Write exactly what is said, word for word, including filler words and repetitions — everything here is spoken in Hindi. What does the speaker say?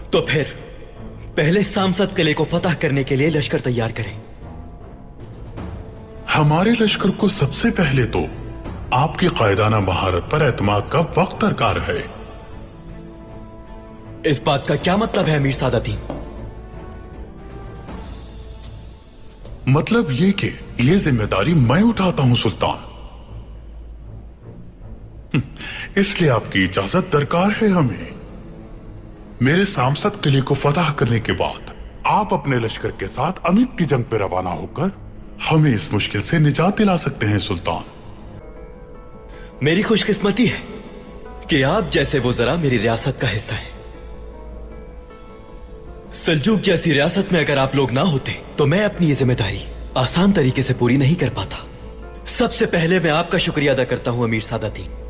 तो फिर पहले सामसद किले को फतह करने के लिए लश्कर तैयार करें। हमारे लश्कर को सबसे पहले तो आपकी कायदाना महारत पर एतमाद का वक्त दरकार है। इस बात का क्या मतलब है अमीर सादातीन? मतलब ये कि ये जिम्मेदारी मैं उठाता हूं सुल्तान, इसलिए आपकी इजाजत दरकार है हमें। मेरे सामसद किले को फतह करने के बाद आप अपने लश्कर के साथ अमित की जंग पे रवाना होकर हमें इस मुश्किल से निजात दिला सकते हैं सुल्तान। मेरी खुशकिस्मती है कि आप जैसे वो जरा मेरी रियासत का हिस्सा हैं। सल्जूक जैसी रियासत में अगर आप लोग ना होते तो मैं अपनी ये जिम्मेदारी आसान तरीके से पूरी नहीं कर पाता। सबसे पहले मैं आपका शुक्रिया अदा करता हूं अमीर सादातीन।